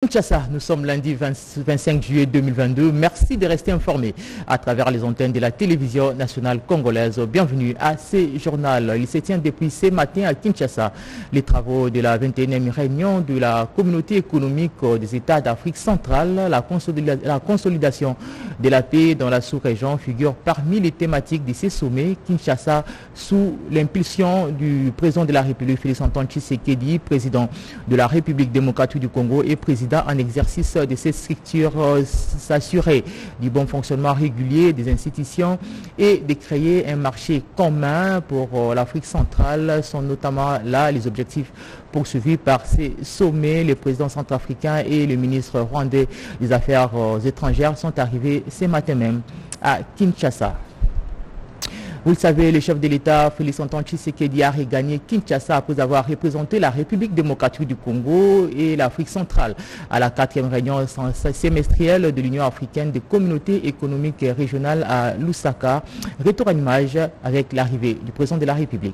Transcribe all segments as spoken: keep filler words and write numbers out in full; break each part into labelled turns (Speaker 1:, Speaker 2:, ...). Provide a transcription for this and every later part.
Speaker 1: Kinshasa, nous sommes lundi vingt-cinq juillet deux mille vingt-deux. Merci de rester informés à travers les antennes de la télévision nationale congolaise. Bienvenue à ce journal. Il se tient depuis ce matin à Kinshasa les travaux de la vingt et unième réunion de la communauté économique des États d'Afrique centrale. La, consolida la consolidation de la paix dans la sous-région figure parmi les thématiques de ce sommet. Kinshasa, sous l'impulsion du président de la République, Félix-Antoine Tshisekedi, président de la République démocratique du Congo et président en exercice de ces structures, euh, s'assurer du bon fonctionnement régulier des institutions et de créer un marché commun pour euh, l'Afrique centrale sont notamment là les objectifs poursuivis par ces sommets. Le président centrafricain et le ministre rwandais des Affaires euh, étrangères sont arrivés ce matin même à Kinshasa. Vous le savez, le chef de l'État, Félix-Antoine Tshisekedi, a regagné Kinshasa après avoir représenté la République démocratique du Congo et l'Afrique centrale à la quatrième réunion semestrielle de l'Union africaine des communautés économiques régionales à Lusaka. Retour à l'image avec l'arrivée du président de la République.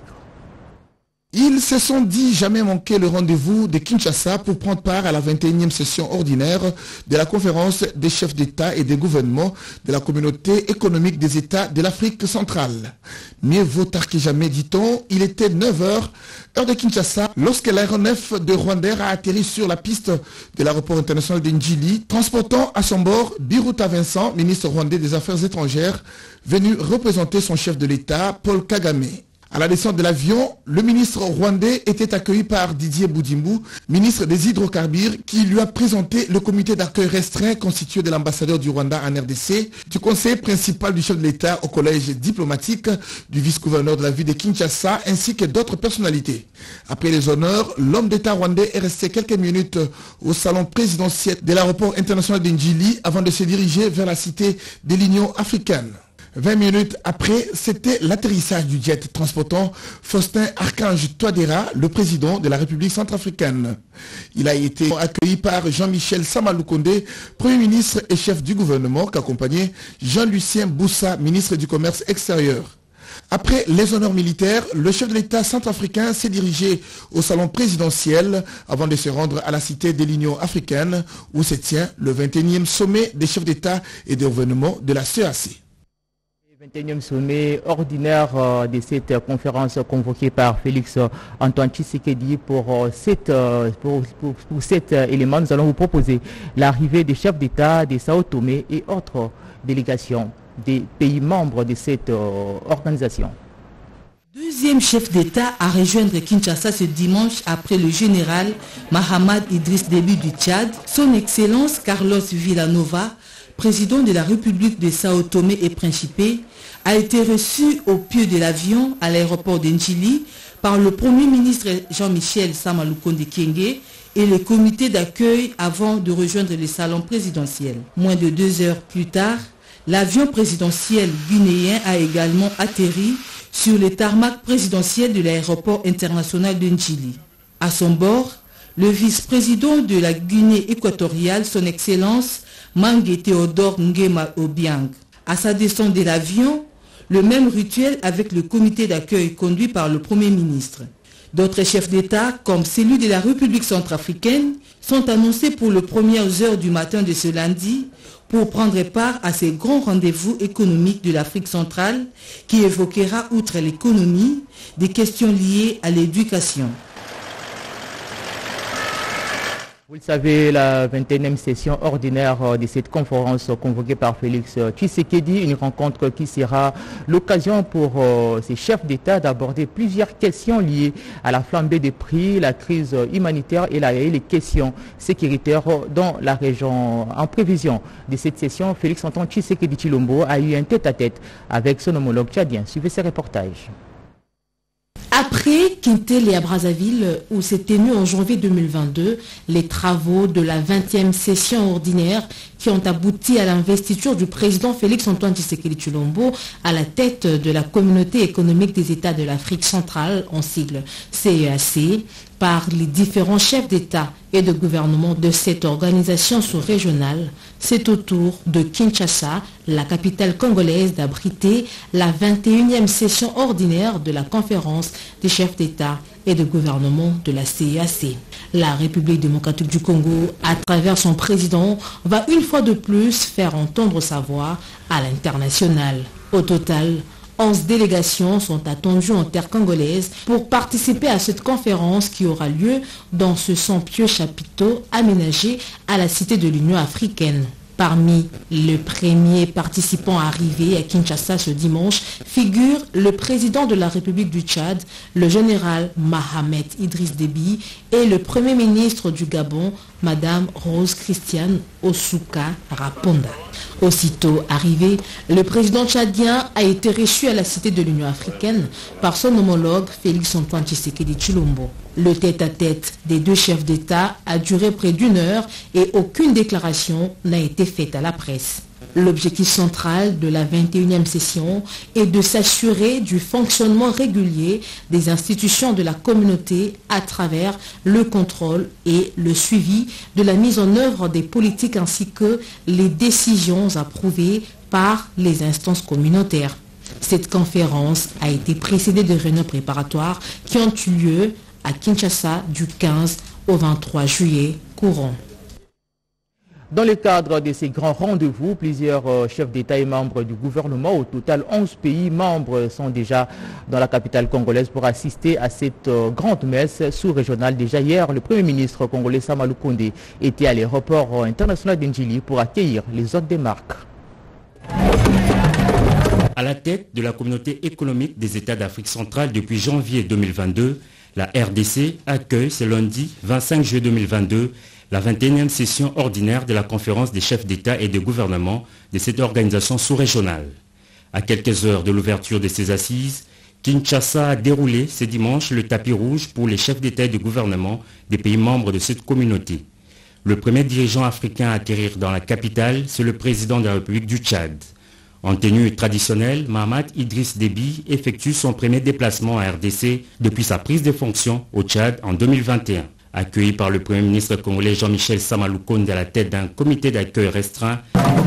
Speaker 2: Ils se sont dit jamais manquer le rendez-vous de Kinshasa pour prendre part à la vingt et unième session ordinaire de la conférence des chefs d'État et des gouvernements de la communauté économique des États de l'Afrique centrale. Mieux vaut tard que jamais, dit-on. Il était neuf heures, heure de Kinshasa, lorsque l'aéronef de Rwandair a atterri sur la piste de l'aéroport international de Njili, transportant à son bord Biruta Vincent, ministre rwandais des Affaires étrangères, venu représenter son chef de l'État, Paul Kagame. À la descente de l'avion, le ministre rwandais était accueilli par Didier Boudimbu, ministre des Hydrocarbures, qui lui a présenté le comité d'accueil restreint constitué de l'ambassadeur du Rwanda en R D C, du conseiller principal du chef de l'État au collège diplomatique, du vice-gouverneur de la ville de Kinshasa, ainsi que d'autres personnalités. Après les honneurs, l'homme d'État rwandais est resté quelques minutes au salon présidentiel de l'aéroport international de Njili avant de se diriger vers la cité de l'Union africaine. vingt minutes après, c'était l'atterrissage du jet transportant Faustin Archange Touadéra, le président de la République centrafricaine. Il a été accueilli par Jean-Michel Samaloukonde, Premier ministre et chef du gouvernement, qu'accompagnait Jean-Lucien Boussa, ministre du Commerce extérieur. Après les honneurs militaires, le chef de l'État centrafricain s'est dirigé au salon présidentiel avant de se rendre à la cité de l'Union africaine où se tient le vingt et unième sommet des chefs d'État et de gouvernement de la C E A C.
Speaker 1: vingt et unième sommet ordinaire euh, de cette euh, conférence convoquée par Félix-Antoine Tshisekedi pour, euh, cette, euh, pour, pour, pour cet euh, élément. Nous allons vous proposer l'arrivée des chefs d'État des Sao Tomé et autres délégations des pays membres de cette euh, organisation.
Speaker 3: Deuxième chef d'État à rejoindre Kinshasa ce dimanche après le général Mahamad Idriss Déby du Tchad, son Excellence Carlos Villanova, président de la République de Sao Tomé et Principe, a été reçu au pied de l'avion à l'aéroport de Njili par le Premier ministre Jean-Michel Samaloukonde Kyenge et le comité d'accueil avant de rejoindre le salon présidentiel. Moins de deux heures plus tard, l'avion présidentiel guinéen a également atterri sur le tarmac présidentiel de l'aéroport international de Njili. À son bord, le vice-président de la Guinée équatoriale, son Excellence Mange Théodore Nguema Obiang. À sa descente de l'avion, le même rituel avec le comité d'accueil conduit par le Premier ministre. D'autres chefs d'État, comme celui de la République centrafricaine, sont annoncés pour les premières heures du matin de ce lundi pour prendre part à ces grands rendez-vous économiques de l'Afrique centrale qui évoquera, outre l'économie, des questions liées à l'éducation.
Speaker 1: Vous le savez, la vingt et unième session ordinaire de cette conférence convoquée par Félix Tshisekedi, une rencontre qui sera l'occasion pour euh, ces chefs d'État d'aborder plusieurs questions liées à la flambée des prix, la crise humanitaire et, la, et les questions sécuritaires dans la région. En prévision de cette session, Félix-Antoine Tshisekedi Tshilombo a eu un tête-à-tête avec son homologue tchadien. Suivez ces reportages.
Speaker 4: Après Kintel et à Brazzaville, où s'est tenu en janvier deux mille vingt-deux les travaux de la vingtième session ordinaire qui ont abouti à l'investiture du président Félix-Antoine Tshisekedi Tshilombo à la tête de la communauté économique des États de l'Afrique centrale, en sigle C E A C, par les différents chefs d'État et de gouvernement de cette organisation sous-régionale, c'est au tour de Kinshasa, la capitale congolaise, d'abriter la vingt et unième session ordinaire de la conférence des chefs d'État et de gouvernement de la C E A C. La République démocratique du Congo, à travers son président, va une fois de plus faire entendre sa voix à l'international. Au total, onze délégations sont attendues en terre congolaise pour participer à cette conférence qui aura lieu dans ce somptueux chapiteau aménagé à la Cité de l'Union africaine. Parmi les premiers participants arrivés à Kinshasa ce dimanche figure le président de la République du Tchad, le général Mahamat Idriss Déby, et le premier ministre du Gabon, Madame Rose Christiane Osuka Raponda. Aussitôt arrivé, le président tchadien a été reçu à la Cité de l'Union africaine par son homologue Félix-Antoine Tshisekedi Tshilombo. Le tête-à-tête des deux chefs d'État a duré près d'une heure et aucune déclaration n'a été faite à la presse. L'objectif central de la vingt et unième session est de s'assurer du fonctionnement régulier des institutions de la communauté à travers le contrôle et le suivi de la mise en œuvre des politiques ainsi que les décisions approuvées par les instances communautaires. Cette conférence a été précédée de réunions préparatoires qui ont eu lieu à Kinshasa du quinze au vingt-trois juillet courant.
Speaker 1: Dans le cadre de ces grands rendez-vous, plusieurs euh, chefs d'État et membres du gouvernement, au total onze pays membres, sont déjà dans la capitale congolaise pour assister à cette euh, grande messe sous-régionale. Déjà hier, le Premier ministre congolais Sama Lukonde était à l'aéroport euh, international d'Ndjili pour accueillir les hôtes des marques.
Speaker 5: À la tête de la communauté économique des États d'Afrique centrale depuis janvier deux mille vingt-deux, la R D C accueille ce lundi vingt-cinq juillet deux mille vingt-deux la vingt et unième session ordinaire de la conférence des chefs d'État et de gouvernement de cette organisation sous-régionale. À quelques heures de l'ouverture de ces assises, Kinshasa a déroulé ce dimanche le tapis rouge pour les chefs d'État et de gouvernement des pays membres de cette communauté. Le premier dirigeant africain à atterrir dans la capitale, c'est le président de la République du Tchad. En tenue traditionnelle, Mahamat Idriss Déby effectue son premier déplacement à R D C depuis sa prise de fonction au Tchad en deux mille vingt et un. Accueilli par le Premier ministre congolais Jean-Michel Sama Lukonde à la tête d'un comité d'accueil restreint,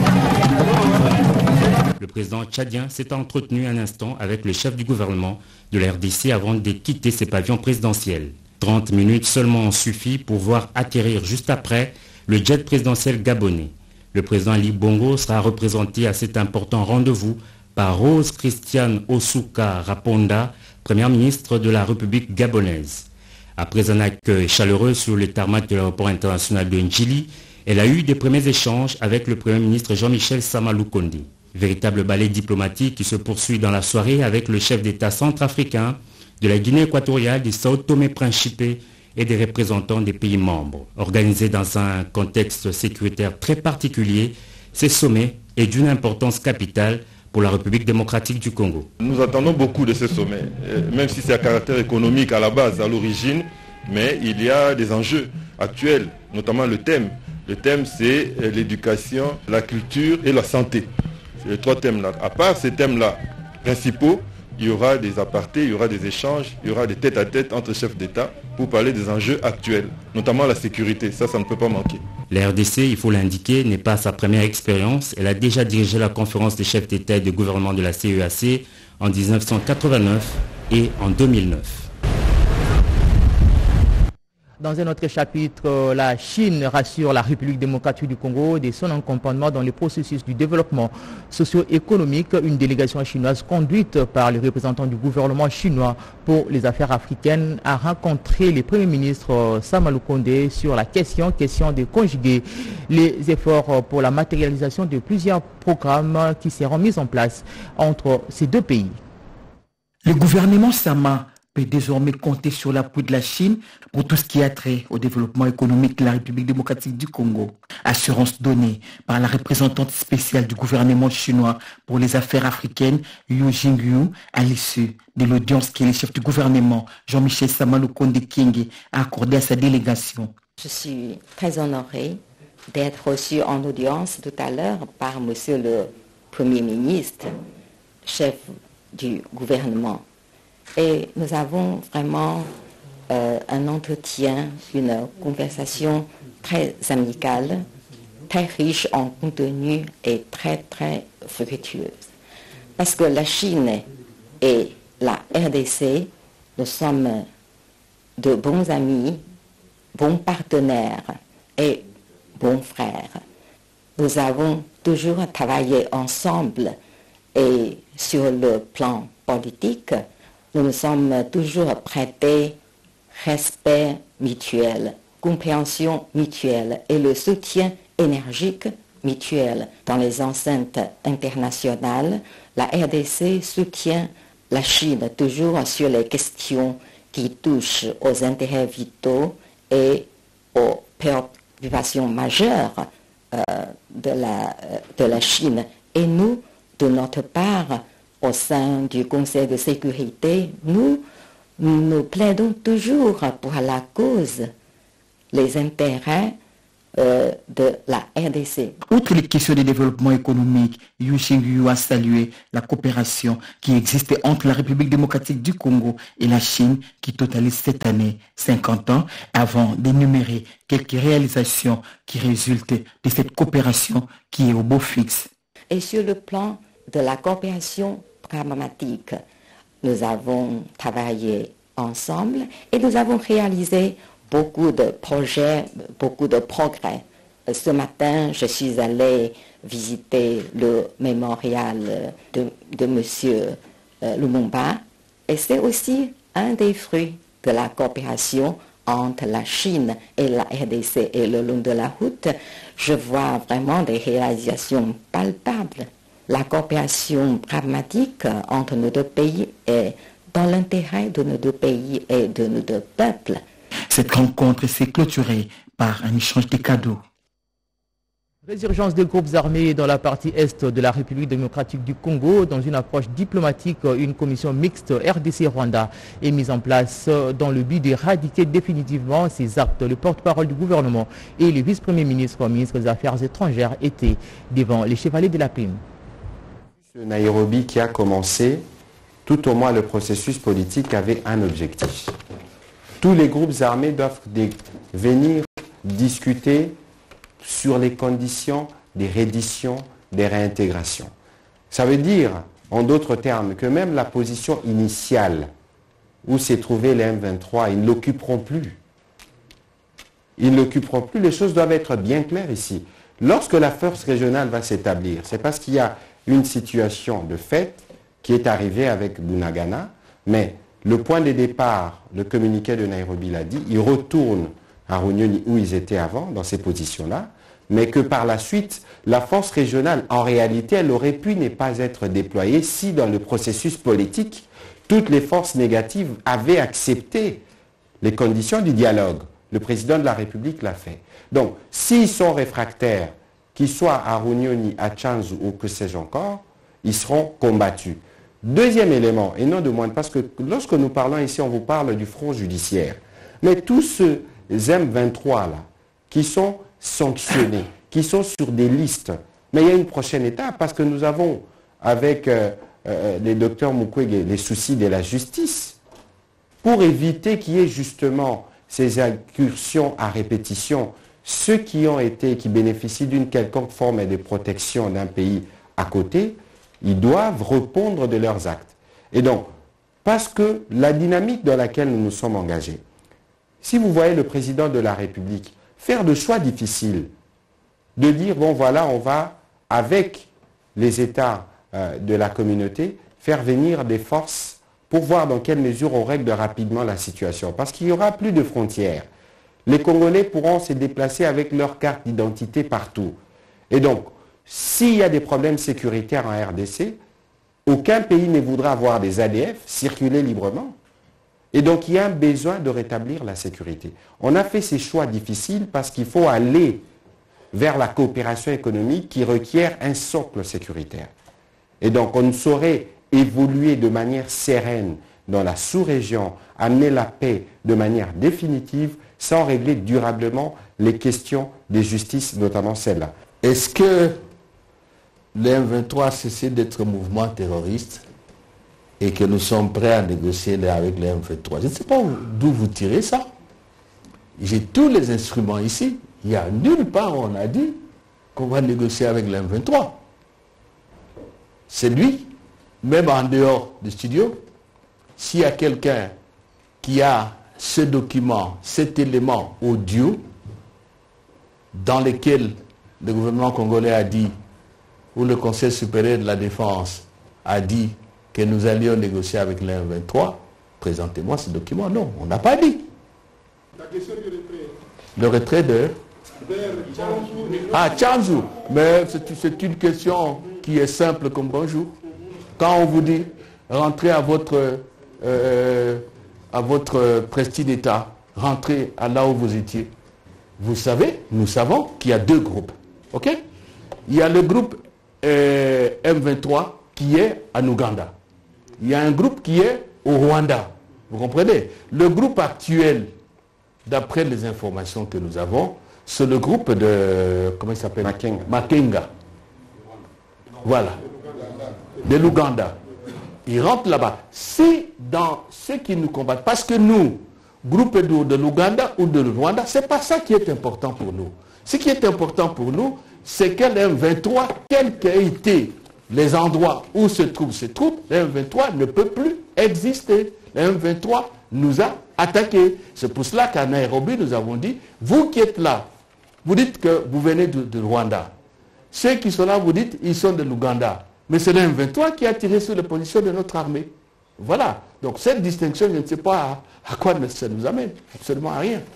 Speaker 5: le président tchadien s'est entretenu un instant avec le chef du gouvernement de la R D C avant de quitter ses pavillons présidentiels. trente minutes seulement ont suffi pour voir atterrir juste après le jet présidentiel gabonais. Le président Ali Bongo sera représenté à cet important rendez-vous par Rose Christiane Osuka Raponda, première ministre de la République gabonaise. Après un accueil chaleureux sur le tarmac de l'aéroport international de Ndjili, elle a eu des premiers échanges avec le Premier ministre Jean-Michel Sama Lukonde. Véritable ballet diplomatique qui se poursuit dans la soirée avec le chef d'État centrafricain, de la Guinée équatoriale, du Sao Tomé-Principe et des représentants des pays membres. Organisé dans un contexte sécuritaire très particulier, ce sommet est d'une importance capitale pour la République démocratique du Congo.
Speaker 6: Nous attendons beaucoup de ce sommet, même si c'est à caractère économique à la base, à l'origine, mais il y a des enjeux actuels, notamment le thème. Le thème, c'est l'éducation, la culture et la santé. C'est les trois thèmes-là. À part ces thèmes-là principaux, il y aura des apartés, il y aura des échanges, il y aura des tête-à-tête entre chefs d'État pour parler des enjeux actuels, notamment la sécurité. Ça, ça ne peut pas manquer.
Speaker 5: La R D C, il faut l'indiquer, n'est pas sa première expérience. Elle a déjà dirigé la conférence des chefs d'État et de gouvernement de la C E A C en mille neuf cent quatre-vingt-neuf et en deux mille neuf.
Speaker 1: Dans un autre chapitre, la Chine rassure la République démocratique du Congo de son accompagnement dans le processus du développement socio-économique. Une délégation chinoise conduite par les représentants du gouvernement chinois pour les affaires africaines a rencontré le Premier ministre Sama Lukonde sur la question, question de conjuguer les efforts pour la matérialisation de plusieurs programmes qui seront mis en place entre ces deux pays.
Speaker 7: Le gouvernement Sama peut désormais compter sur l'appui de la Chine pour tout ce qui a trait au développement économique de la République démocratique du Congo. Assurance donnée par la représentante spéciale du gouvernement chinois pour les affaires africaines, Yu Jingyu, à l'issue de l'audience que le chef du gouvernement, Jean-Michel Sama Lukonde Kyenge, a accordée à sa délégation.
Speaker 8: Je suis très honorée d'être reçue en audience tout à l'heure par monsieur le Premier ministre, chef du gouvernement. Et nous avons vraiment euh, un entretien, une conversation très amicale, très riche en contenu et très très fructueuse. Parce que la Chine et la R D C, nous sommes de bons amis, bons partenaires et bons frères. Nous avons toujours travaillé ensemble et sur le plan politique, nous nous sommes toujours prêtés respect mutuel, compréhension mutuelle et le soutien énergique mutuel. Dans les enceintes internationales, la R D C soutient la Chine toujours sur les questions qui touchent aux intérêts vitaux et aux préoccupations majeures euh, de, la, de la Chine. Et nous, de notre part, au sein du Conseil de sécurité, nous, nous plaidons toujours pour la cause, les intérêts euh, de la R D C.
Speaker 7: Outre les questions de développement économique, Yu Xingyu a salué la coopération qui existait entre la République démocratique du Congo et la Chine, qui totalise cette année cinquante ans, avant d'énumérer quelques réalisations qui résultent de cette coopération qui est au beau fixe.
Speaker 8: Et sur le plan de la coopération pragmatique, nous avons travaillé ensemble et nous avons réalisé beaucoup de projets, beaucoup de progrès. Ce matin, je suis allée visiter le mémorial de, de M. Lumumba et c'est aussi un des fruits de la coopération entre la Chine et la R D C. Et le long de la route, je vois vraiment des réalisations palpables. La coopération pragmatique entre nos deux pays est dans l'intérêt de nos deux pays et de nos deux peuples.
Speaker 7: Cette rencontre s'est clôturée par un échange de cadeaux.
Speaker 1: Résurgence des groupes armés dans la partie est de la République démocratique du Congo. Dans une approche diplomatique, une commission mixte R D C-Rwanda est mise en place dans le but d'éradiquer définitivement ces actes. Le porte-parole du gouvernement et le vice-premier ministre, ministre des Affaires étrangères, étaient devant les chevaliers de la Prime.
Speaker 9: Nairobi qui a commencé, tout au moins le processus politique avait un objectif. Tous les groupes armés doivent venir discuter sur les conditions des redditions, des réintégrations. Ça veut dire, en d'autres termes, que même la position initiale où s'est trouvé les M vingt-trois, ils ne l'occuperont plus. Ils ne l'occuperont plus. Les choses doivent être bien claires ici. Lorsque la force régionale va s'établir, c'est parce qu'il y a une situation de fait qui est arrivée avec Bunagana, mais le point de départ, le communiqué de Nairobi l'a dit, ils retournent à Runyoni où ils étaient avant, dans ces positions-là, mais que par la suite, la force régionale, en réalité, elle aurait pu ne pas être déployée si dans le processus politique, toutes les forces négatives avaient accepté les conditions du dialogue. Le président de la République l'a fait. Donc, s'ils sont réfractaires, qu'ils soient à Runyoni, à Tchanzu ou que sais-je encore, ils seront combattus. Deuxième élément, et non de moindre, parce que lorsque nous parlons ici, on vous parle du front judiciaire. Mais tous ces M vingt-trois là, qui sont sanctionnés, qui sont sur des listes, mais il y a une prochaine étape, parce que nous avons, avec euh, euh, les docteurs Mukwege, les soucis de la justice, pour éviter qu'il y ait justement ces incursions à répétition, ceux qui ont été, qui bénéficient d'une quelconque forme de protection d'un pays à côté, ils doivent répondre de leurs actes. Et donc, parce que la dynamique dans laquelle nous nous sommes engagés, si vous voyez le président de la République faire le choix difficile de dire, bon voilà, on va, avec les États euh, de la communauté, faire venir des forces pour voir dans quelle mesure on règle rapidement la situation. Parce qu'il n'y aura plus de frontières. Les Congolais pourront se déplacer avec leur carte d'identité partout. Et donc, s'il y a des problèmes sécuritaires en R D C, aucun pays ne voudra voir des A D F circuler librement. Et donc, il y a un besoin de rétablir la sécurité. On a fait ces choix difficiles parce qu'il faut aller vers la coopération économique qui requiert un socle sécuritaire. Et donc, on ne saurait évoluer de manière sereine dans la sous-région, amener la paix de manière définitive sans régler durablement les questions des justices, notamment celle-là.
Speaker 10: Est-ce que le M vingt-trois a cessé d'être un mouvement terroriste et que nous sommes prêts à négocier avec le M vingt-trois? Je ne sais pas d'où vous tirez ça. J'ai tous les instruments ici. Il n'y a nulle part où on a dit qu'on va négocier avec le M vingt-trois. C'est lui, même en dehors du studio, s'il y a quelqu'un qui a ce document, cet élément audio dans lequel le gouvernement congolais a dit, ou le Conseil supérieur de la défense a dit que nous allions négocier avec l'M vingt-trois, présentez-moi ce document. Non, on n'a pas dit.
Speaker 2: La question du retrait.
Speaker 10: Le retrait de... Ah, Tchanzou. Mais c'est une question qui est simple comme bonjour. Quand on vous dit, rentrez à votre, euh, à votre prestige d'État, rentrez à là où vous étiez. Vous savez, nous savons qu'il y a deux groupes. Ok? Il y a le groupe euh, M vingt-trois qui est en Ouganda. Il y a un groupe qui est au Rwanda. Vous comprenez? Le groupe actuel, d'après les informations que nous avons, c'est le groupe de... Comment il s'appelle?
Speaker 9: Makenga.
Speaker 10: Makenga. Voilà. De l'Ouganda. Ils rentrent là-bas. C'est dans ceux qui nous combattent. Parce que nous, groupe de, de l'Ouganda ou de Rwanda, ce n'est pas ça qui est important pour nous. Ce qui est important pour nous, c'est que l'M vingt-trois, quels qu'aient été les endroits où se trouvent ces troupes, l'M vingt-trois ne peut plus exister. L'M vingt-trois nous a attaqués. C'est pour cela qu'à Nairobi, nous avons dit, vous qui êtes là, vous dites que vous venez de, de Rwanda. Ceux qui sont là, vous dites, ils sont de l'Ouganda. Mais c'est l'M vingt-trois qui a tiré sur les positions de notre armée. Voilà. Donc cette distinction, je ne sais pas à, à quoi ça nous amène. Absolument à rien.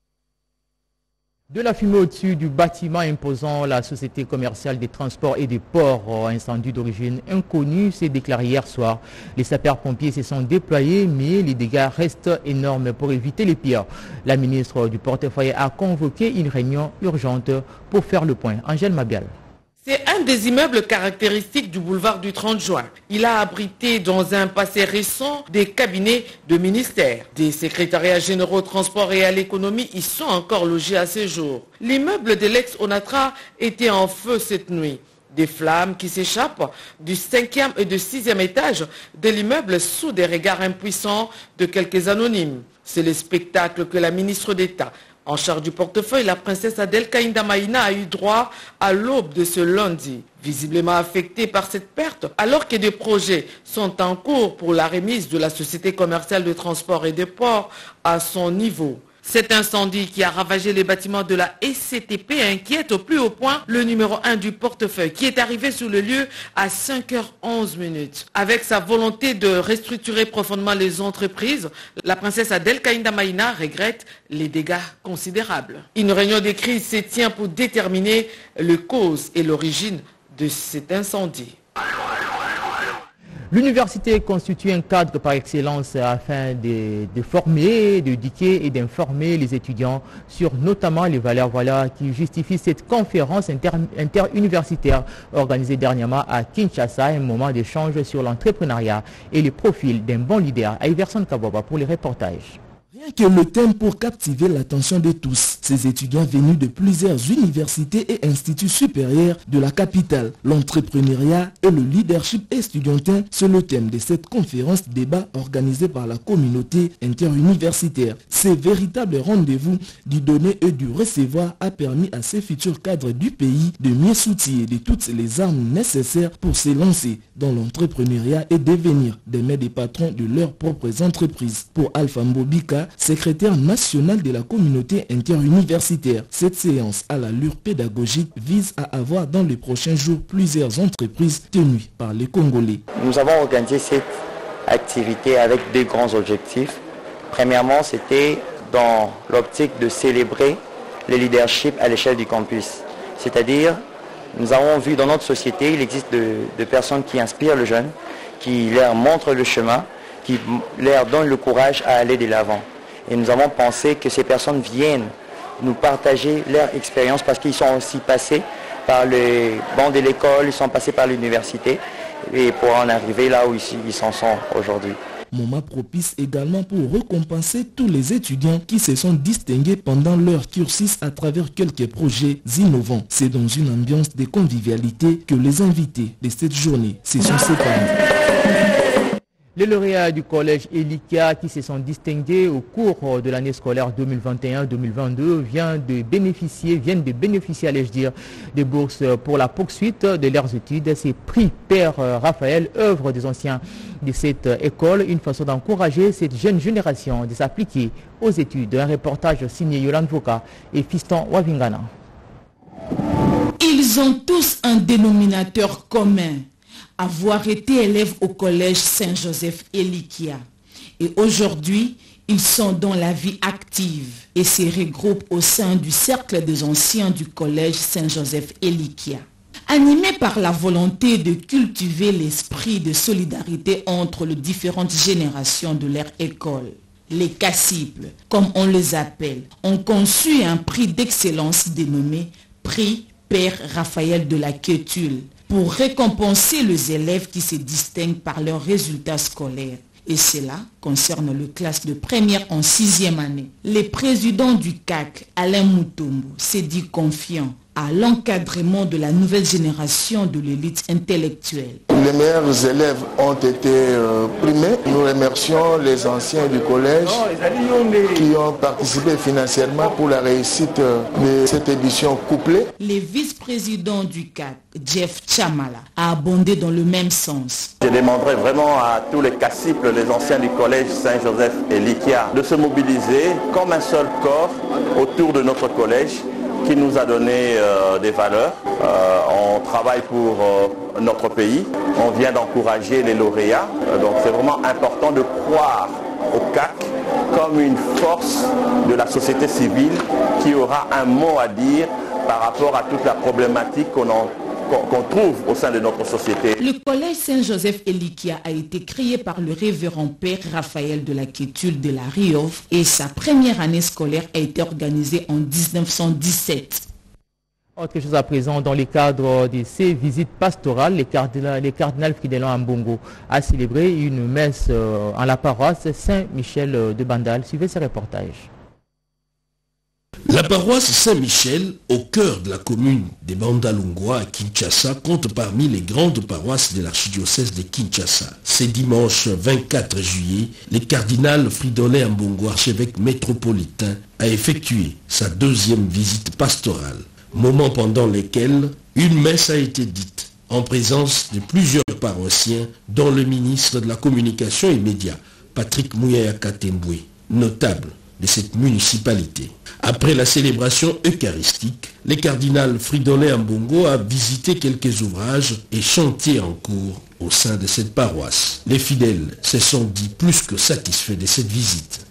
Speaker 1: De la fumée au-dessus du bâtiment imposant la Société commerciale des transports et des ports, incendie d'origine inconnue, s'est déclaré hier soir. Les sapeurs-pompiers se sont déployés, mais les dégâts restent énormes pour éviter les pires. La ministre du portefeuille a convoqué une réunion urgente pour faire le point. Angèle Mabial.
Speaker 3: C'est un des immeubles caractéristiques du boulevard du trente juin. Il a abrité dans un passé récent des cabinets de ministères. Des secrétariats généraux au transport et à l'économie y sont encore logés à ce jour. L'immeuble de l'ex-Onatra était en feu cette nuit. Des flammes qui s'échappent du cinquième et du sixième étage de l'immeuble sous des regards impuissants de quelques anonymes. C'est le spectacle que la ministre d'État en charge du portefeuille, la princesse Adel Kainda Maïna a eu droit à l'aube de ce lundi. Visiblement affectée par cette perte, alors que des projets sont en cours pour la remise de la Société commerciale de transport et de ports à son niveau. Cet incendie qui a ravagé les bâtiments de la S C T P inquiète au plus haut point le numéro un du portefeuille qui est arrivé sur le lieu à cinq heures onze minutes. Avec sa volonté de restructurer profondément les entreprises, la princesse Adel Kainda Maïna regrette les dégâts considérables. Une réunion de crise se tient pour déterminer les causes et l'origine de cet incendie.
Speaker 1: L'université constitue un cadre par excellence afin de, de former, d'éduquer et d'informer les étudiants sur notamment les valeurs voilà, qui justifient cette conférence inter, interuniversitaire organisée dernièrement à Kinshasa, un moment d'échange sur l'entrepreneuriat et le profil d'un bon leader. À Iverson Kaboba pour les reportages.
Speaker 11: Rien que le thème pour captiver l'attention de tous, ces étudiants venus de plusieurs universités et instituts supérieurs de la capitale. L'entrepreneuriat et le leadership estudiantin, c'est le thème de cette conférence débat organisée par la communauté interuniversitaire. Ces véritables rendez-vous du donner et du recevoir a permis à ces futurs cadres du pays de mieux s'outiller de toutes les armes nécessaires pour se lancer dans l'entrepreneuriat et devenir des maîtres des patrons de leurs propres entreprises. Pour Alpha Mbobika, secrétaire national de la communauté interuniversitaire, cette séance à l'allure pédagogique vise à avoir dans les prochains jours plusieurs entreprises tenues par les Congolais.
Speaker 12: Nous avons organisé cette activité avec deux grands objectifs. Premièrement, c'était dans l'optique de célébrer le leadership à l'échelle du campus. C'est-à-dire, nous avons vu dans notre société, il existe de, de personnes qui inspirent les jeunes, qui leur montrent le chemin, qui leur donnent le courage à aller de l'avant. Et nous avons pensé que ces personnes viennent nous partager leur expérience parce qu'ils sont aussi passés par le banc de l'école, ils sont passés par l'université et pour en arriver là où ils s'en sont aujourd'hui.
Speaker 11: Moment propice également pour récompenser tous les étudiants qui se sont distingués pendant leur cursus à travers quelques projets innovants. C'est dans une ambiance de convivialité que les invités de cette journée se sont séparés.
Speaker 1: Les lauréats du collège Elikia qui se sont distingués au cours de l'année scolaire deux mille vingt et un deux mille vingt-deux viennent de bénéficier, viennent de bénéficier, allais-je dire, des bourses pour la poursuite de leurs études. Ces prix Père Raphaël, œuvre des anciens de cette école, une façon d'encourager cette jeune génération de s'appliquer aux études. Un reportage signé Yolande Voka et Fiston Wavingana.
Speaker 3: Ils ont tous un dénominateur commun, avoir été élèves au collège Saint-Joseph Elikia. Et aujourd'hui, ils sont dans la vie active et se regroupent au sein du cercle des anciens du collège Saint-Joseph Elikia. Animés par la volonté de cultiver l'esprit de solidarité entre les différentes générations de leur école, les cassiples, comme on les appelle, ont conçu un prix d'excellence dénommé Prix Père Raphaël de la Quétule pour récompenser les élèves qui se distinguent par leurs résultats scolaires. Et cela concerne le classe de première en sixième année. Le président du C A C, Alain Moutombo, s'est dit confiant à l'encadrement de la nouvelle génération de l'élite intellectuelle.
Speaker 13: Les meilleurs élèves ont été euh, primés. Nous remercions les anciens du collège qui ont participé financièrement pour la réussite de cette édition couplée.
Speaker 3: Le vice-président du C A C, Jeff Chamala, a abondé dans le même sens.
Speaker 14: Je demanderai vraiment à tous les cassiples, les anciens du collège Saint-Joseph Elikia, de se mobiliser comme un seul corps autour de notre collège qui nous a donné euh, des valeurs. Euh, on travaille pour euh, notre pays. On vient d'encourager les lauréats. Euh, donc c'est vraiment important de croire au C A C comme une force de la société civile qui aura un mot à dire par rapport à toute la problématique qu'on en qu'on trouve au sein de notre société.
Speaker 3: Le collège Saint-Joseph Elikia a été créé par le révérend Père Raphaël de la Quétule de la Riove et sa première année scolaire a été organisée en mille neuf cent dix-sept.
Speaker 1: Autre chose à présent, dans le cadre de ces visites pastorales, les cardinals, les cardinals Fridolin Ambongo a célébré une messe en la paroisse Saint-Michel de Bandal. Suivez ce reportage.
Speaker 15: La paroisse Saint-Michel, au cœur de la commune de Bandalungwa à Kinshasa, compte parmi les grandes paroisses de l'archidiocèse de Kinshasa. Ce dimanche vingt-quatre juillet, le cardinal Fridolin Ambongo, archevêque métropolitain, a effectué sa deuxième visite pastorale, moment pendant lequel une messe a été dite en présence de plusieurs paroissiens, dont le ministre de la Communication et Médias, Patrick Mouyaya Katemboué, notable de cette municipalité. Après la célébration eucharistique, le cardinal Fridolin Ambongo a visité quelques ouvrages et chantiers en cours au sein de cette paroisse. Les fidèles se sont dit plus que satisfaits de cette visite.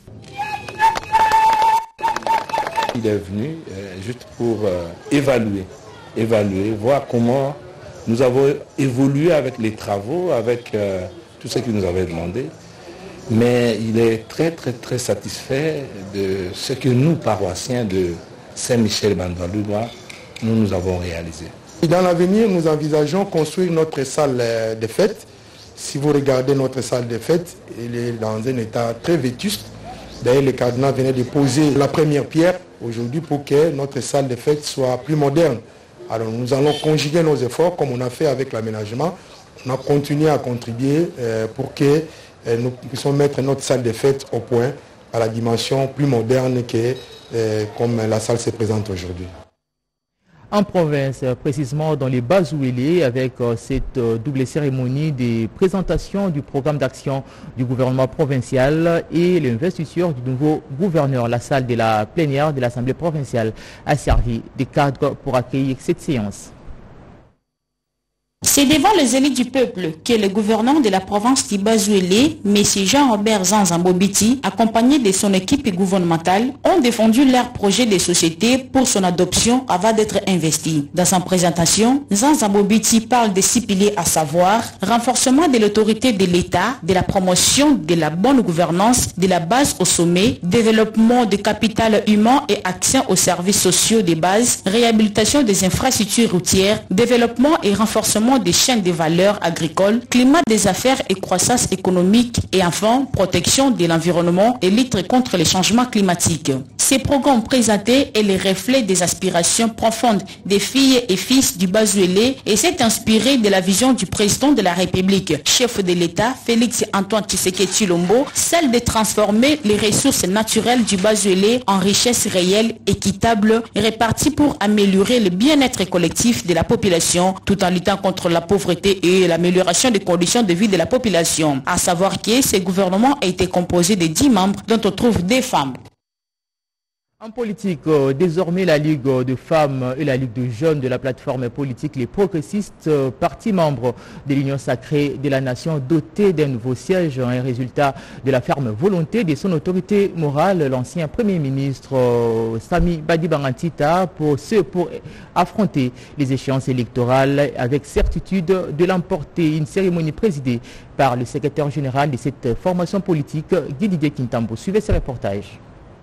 Speaker 16: Il est venu euh, juste pour euh, évaluer, évaluer, voir comment nous avons évolué avec les travaux, avec euh, tout ce qu'il nous avait demandé. Mais il est très très très satisfait de ce que nous, paroissiens de Saint-Michel-Bandalungwa, nous nous avons réalisé.
Speaker 17: Dans l'avenir, nous envisageons construire notre salle de fête. Si vous regardez notre salle de fête, elle est dans un état très vétuste. D'ailleurs, le cardinal venait de poser la première pierre aujourd'hui pour que notre salle de fête soit plus moderne. Alors nous allons conjuguer nos efforts comme on a fait avec l'aménagement. On a continué à contribuer pour que nous puissions mettre notre salle de fête au point à la dimension plus moderne que euh, comme la salle se présente aujourd'hui.
Speaker 1: En province, précisément dans les Bazouélé, avec euh, cette euh, double cérémonie de présentation du programme d'action du gouvernement provincial et l'investiture du nouveau gouverneur, la salle de la plénière de l'Assemblée provinciale a servi de cadre pour accueillir cette séance.
Speaker 18: C'est devant les élites du peuple que le gouverneur de la province d'Ibazouélé, M. Jean-Robert Zanzambobiti, accompagné de son équipe gouvernementale, ont défendu leur projet de société pour son adoption avant d'être investi. Dans sa présentation, Zanzambobiti parle de six piliers à savoir renforcement de l'autorité de l'État, de la promotion de la bonne gouvernance, de la base au sommet, développement de capital humain et accès aux services sociaux de base, réhabilitation des infrastructures routières, développement et renforcement de des chaînes de valeur agricoles, climat des affaires et croissance économique et enfin protection de l'environnement et lutte contre les changements climatiques. Ces programmes présentés est le reflet des aspirations profondes des filles et fils du Bazuélé et s'est inspiré de la vision du président de la République, chef de l'État Félix Antoine Tshisekedi Tshilombo, celle de transformer les ressources naturelles du Bazuélé en richesses réelles, équitables, réparties pour améliorer le bien-être collectif de la population tout en luttant contre la pauvreté et l'amélioration des conditions de vie de la population. À savoir que ce gouvernement a été composé de dix membres dont on trouve des femmes.
Speaker 1: En politique, euh, désormais la Ligue de femmes et la Ligue de jeunes de la plateforme politique Les Progressistes, euh, partie membre de l'Union sacrée de la nation, dotée d'un nouveau siège, un résultat de la ferme volonté de son autorité morale, l'ancien Premier ministre euh, Sami Badibanga pour, ce, pour affronter les échéances électorales avec certitude de l'emporter. Une cérémonie présidée par le secrétaire général de cette formation politique, Didier Kintambo. Suivez ce reportage.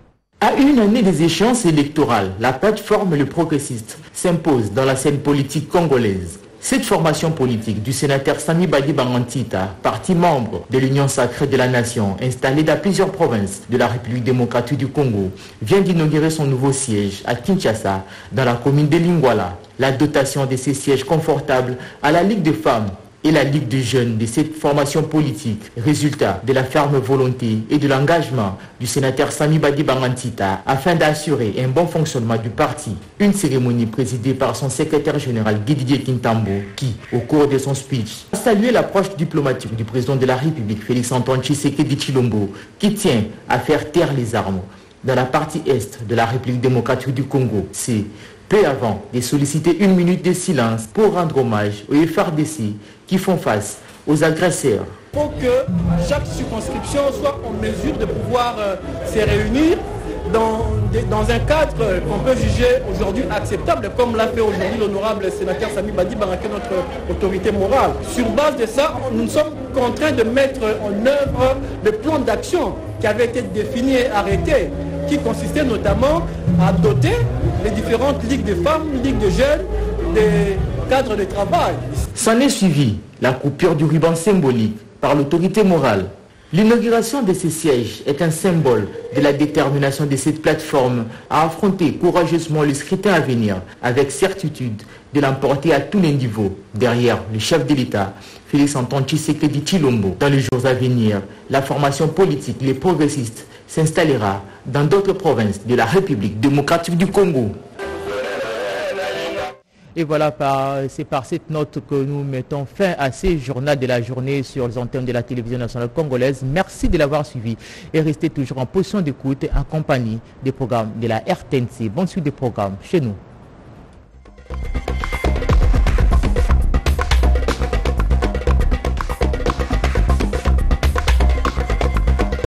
Speaker 1: À une année des échéances électorales, la plateforme Le Progressiste s'impose dans la scène politique congolaise. Cette formation politique du sénateur Sami Badibanga, parti membre de l'Union sacrée de la nation, installée dans plusieurs provinces de la République démocratique du Congo, vient d'inaugurer son nouveau siège à Kinshasa, dans la commune de Lingwala. La dotation de ces sièges confortables à la Ligue des femmes et la Ligue des jeunes de cette formation politique, résultat de la ferme volonté et de l'engagement du sénateur Sami Badibanga afin d'assurer un bon fonctionnement du parti. Une cérémonie présidée par son secrétaire général Didier Kintambo qui, au cours de son speech, a salué l'approche diplomatique du président de la République Félix Antoine Tshisekedi Tshilombo qui tient à faire taire les armes dans la partie est de la République démocratique du Congo. C'est peu avant de solliciter une minute de silence pour rendre hommage aux F R D C qui font face aux agresseurs.
Speaker 19: Il faut que chaque circonscription soit en mesure de pouvoir euh, se réunir dans, dans un cadre qu'on peut juger aujourd'hui acceptable, comme l'a fait aujourd'hui l'honorable sénateur Sami Badibanga, qui est notre autorité morale. Sur base de ça, nous sommes contraints de mettre en œuvre le plan d'action qui avait été défini et arrêté, qui consistait notamment à doter les différentes ligues de femmes, ligues de jeunes, des cadres de travail.
Speaker 1: S'en est suivi la coupure du ruban symbolique par l'autorité morale. L'inauguration de ces sièges est un symbole de la détermination de cette plateforme à affronter courageusement le scrutin à venir avec certitude de l'emporter à tous les niveaux. Derrière le chef de l'État, Félix Antoine Tshisekedi Tshilombo, dans les jours à venir, la formation politique Les Progressistes s'installera dans d'autres provinces de la République démocratique du Congo. Et voilà, c'est par cette note que nous mettons fin à ces journaux de la journée sur les antennes de la télévision nationale congolaise. Merci de l'avoir suivi et restez toujours en position d'écoute en compagnie des programmes de la R T N C. Bonne suite des programmes chez nous.